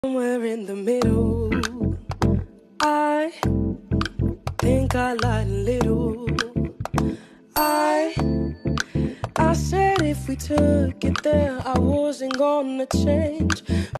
Somewhere in the middle, I think I lied a little. I said if we took it there, I wasn't gonna change.